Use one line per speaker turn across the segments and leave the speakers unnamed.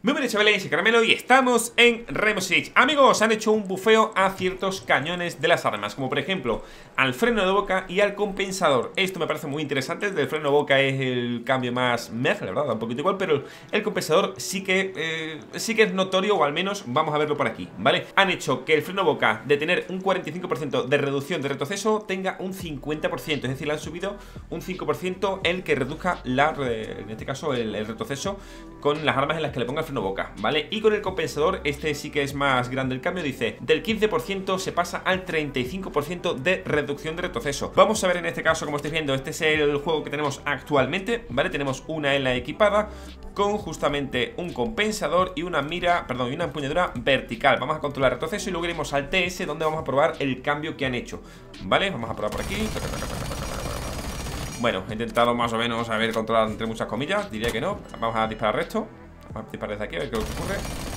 Muy buenas, chavales, soy Caramelo y estamos en Rainbow Six. Amigos, han hecho un bufeo a ciertos cañones de las armas, como por ejemplo al freno de boca y al compensador. Esto me parece muy interesante. El del freno de boca es el cambio más la verdad, da un poquito igual, pero el compensador sí que es notorio, o al menos vamos a verlo por aquí, ¿vale? Han hecho que el freno de boca, de tener un 45% de reducción de retroceso, tenga un 50%, es decir, le han subido un 5% el que reduzca en este caso el retroceso con las armas en las que le ponga el freno de boca, ¿vale? Y con el compensador, este sí que es más grande el cambio, dice, del 15% se pasa al 35% de reducción de retroceso. Vamos a ver en este caso, como estáis viendo, este es el juego que tenemos actualmente, ¿vale? Tenemos una ELA equipada con justamente un compensador y una mira, perdón, y una empuñadura vertical. Vamos a controlar el retroceso y luego iremos al TS, donde vamos a probar el cambio que han hecho, ¿vale? Vamos a probar por aquí. Bueno, he intentado más o menos, a ver, controlar entre muchas comillas. Diría que no. Vamos a disparar resto. Vamos a disparar desde aquí, a ver qué ocurre.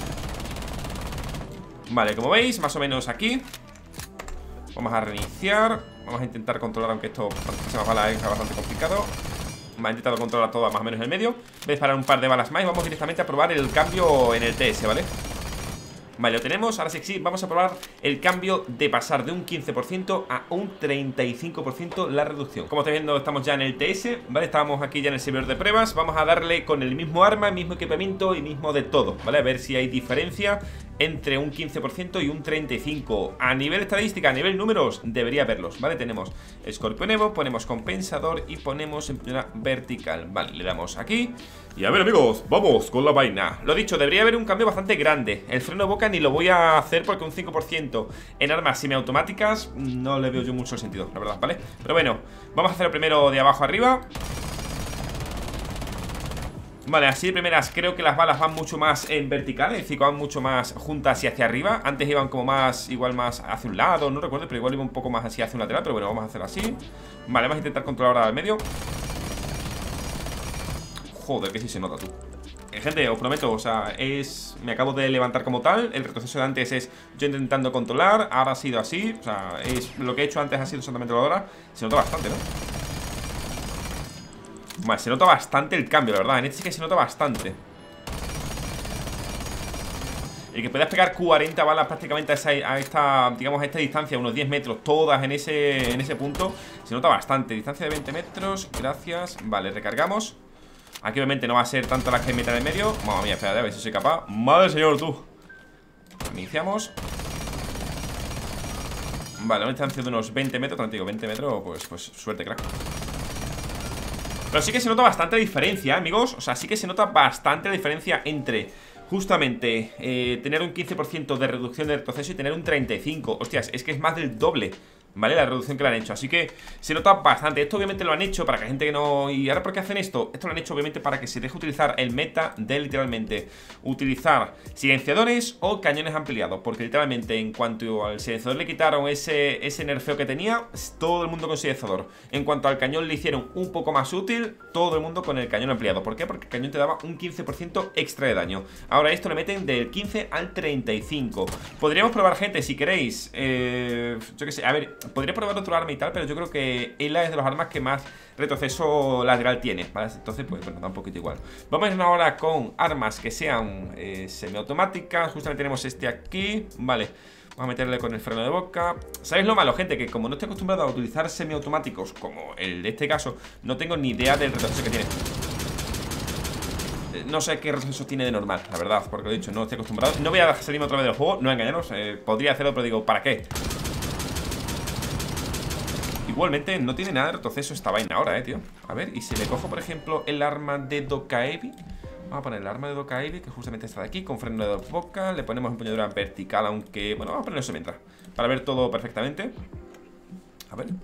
Vale, como veis, más o menos aquí. Vamos a reiniciar. Vamos a intentar controlar, aunque esto se más balas es bastante complicado. Me ha intentado controlar todo más o menos en el medio. Voy a disparar un par de balas más y vamos directamente a probar el cambio en el TS, ¿vale? Vale, lo tenemos, ahora sí, vamos a probar el cambio de pasar de un 15% a un 35% la reducción. Como estáis viendo, estamos ya en el TS, ¿vale? Estábamos aquí ya en el servidor de pruebas. Vamos a darle con el mismo arma, el mismo equipamiento y mismo de todo, ¿vale? A ver si hay diferencia entre un 15% y un 35%. A nivel estadística, a nivel números, debería verlos, ¿vale? Tenemos Scorpion Evo, ponemos compensador y ponemos empuñadura vertical. Vale, le damos aquí. Y a ver, amigos, vamos con la vaina. Lo dicho, debería haber un cambio bastante grande. El freno de boca ni lo voy a hacer porque un 5% en armas semiautomáticas no le veo yo mucho sentido, la verdad, ¿vale? Pero bueno, vamos a hacer el primero de abajo arriba. Vale, así de primeras creo que las balas van mucho más en vertical, es decir, van mucho más juntas y hacia arriba. Antes iban como más, igual más hacia un lado, no recuerdo, pero igual iba un poco más así hacia un lateral. Pero bueno, vamos a hacerlo así. Vale, vamos a intentar controlar ahora al medio. Joder, que sí se nota, tú. Gente, os prometo, o sea, me acabo de levantar como tal. El retroceso de antes es yo intentando controlar. Ahora ha sido así, o sea, lo que he hecho antes ha sido exactamente lo de ahora. Se nota bastante, ¿no? Vale, se nota bastante el cambio, la verdad. En este sí que se nota bastante. El que puedas pegar 40 balas prácticamente a esta, digamos, a esta distancia, unos 10 metros, todas en ese punto, se nota bastante. Distancia de 20 metros, gracias. Vale, recargamos. Aquí obviamente no va a ser tanto las que hay mitad en medio. Mamma mía, espérate, a ver si soy capaz. Madre señor, tú. Iniciamos. Vale, una distancia de unos 20 metros. Tanto digo, 20 metros, pues suerte, crack. Pero sí que se nota bastante diferencia, amigos. O sea, sí que se nota bastante diferencia entre justamente tener un 15% de reducción de retroceso y tener un 35%. Hostias, es que es más del doble, ¿vale? La reducción que le han hecho. Así que se nota bastante. Esto obviamente lo han hecho para que la gente que no... ¿Y ahora por qué hacen esto? Esto lo han hecho obviamente para que se deje utilizar el meta de literalmente utilizar silenciadores o cañones ampliados. Porque literalmente en cuanto al silenciador le quitaron ese nerfeo que tenía, todo el mundo con silenciador. En cuanto al cañón le hicieron un poco más útil, todo el mundo con el cañón ampliado. ¿Por qué? Porque el cañón te daba un 15% extra de daño. Ahora esto le meten del 15 al 35. Podríamos probar, gente, si queréis, yo qué sé, a ver, podría probar otro arma y tal, pero yo creo que ELA es de las armas que más retroceso lateral tiene, ¿vale? Entonces, pues bueno, da un poquito igual. Vamos a ir ahora con armas que sean semiautomáticas. Justamente tenemos este aquí, vale. Vamos a meterle con el freno de boca. ¿Sabéis lo malo, gente? Que como no estoy acostumbrado a utilizar semiautomáticos como el de este caso, no tengo ni idea del retroceso que tiene. No sé qué retroceso tiene de normal, la verdad, porque lo he dicho, no estoy acostumbrado. No voy a salirme otra vez del juego, no engañaros. Podría hacerlo, pero digo, ¿para qué? Igualmente no tiene nada de retroceso esta vaina ahora, tío. A ver, y si le cojo, por ejemplo, el arma de Dokaebi. Vamos a poner el arma de Dokaebi, que justamente está de aquí, con freno de boca. Le ponemos empuñadura vertical, aunque... Bueno, vamos a poner eso mientras, para ver todo perfectamente. A ver.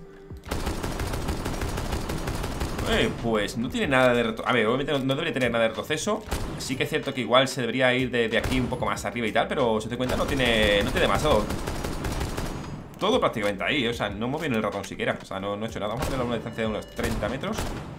Pues no tiene nada de retroceso. A ver, obviamente no debería tener nada de retroceso. Sí que es cierto que igual se debería ir de aquí un poco más arriba y tal, pero si te das cuenta no tiene demasiado. Todo prácticamente ahí, o sea, no mueve bien el ratón siquiera. O sea, no he hecho nada. Vamos a ponerlo a una distancia de unos 30 metros.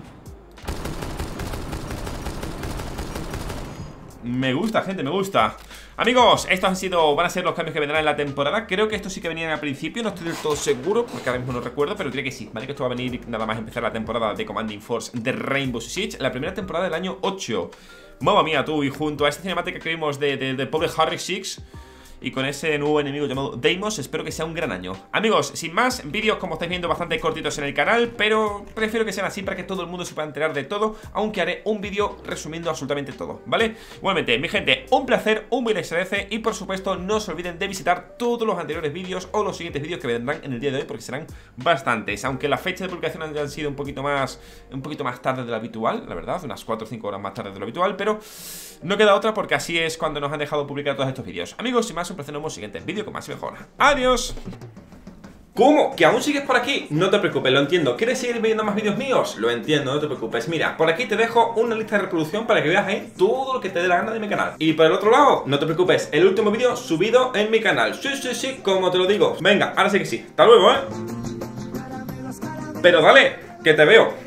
Me gusta, gente, me gusta. Amigos, estos van a ser los cambios que vendrán en la temporada. Creo que estos sí que venían al principio, no estoy del todo seguro, porque ahora mismo no recuerdo, pero creo que sí, ¿vale? Que esto va a venir nada más empezar la temporada de Commanding Force de Rainbow Six, la primera temporada del año 8. Mamma mía, tú, y junto a esta cinemática que vimos de pobre Harry Six y con ese nuevo enemigo llamado Deimos, espero que sea un gran año. Amigos, sin más, vídeos como estáis viendo bastante cortitos en el canal, pero prefiero que sean así para que todo el mundo se pueda enterar de todo, aunque haré un vídeo resumiendo absolutamente todo, ¿vale? Igualmente, mi gente, un placer, un buen agradece y por supuesto no se olviden de visitar todos los anteriores vídeos o los siguientes vídeos que vendrán en el día de hoy, porque serán bastantes, aunque la fecha de publicación han sido un poquito más tarde de lo habitual, la verdad, unas 4 o 5 horas más tarde de lo habitual, pero no queda otra porque así es cuando nos han dejado publicar todos estos vídeos. Amigos, sin más, un placer, nos vemos en el siguiente vídeo con más y mejor. ¡Adiós! ¿Cómo? ¿Que aún sigues por aquí? No te preocupes, lo entiendo. ¿Quieres seguir viendo más vídeos míos? Lo entiendo, no te preocupes. Mira, por aquí te dejo una lista de reproducción para que veas ahí todo lo que te dé la gana de mi canal. Y por el otro lado, no te preocupes, el último vídeo subido en mi canal. Sí, sí, sí, como te lo digo. Venga, ahora sí que sí. Hasta luego, ¿eh? Pero dale, que te veo.